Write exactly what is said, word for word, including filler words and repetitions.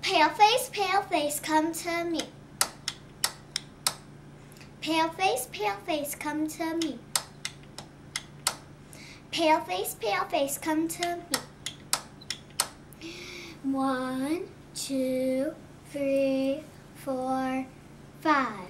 Pale face, pale face, come to me. Pale face, pale face, come to me. Pale face, pale face, come to me. One, two, three, four, five.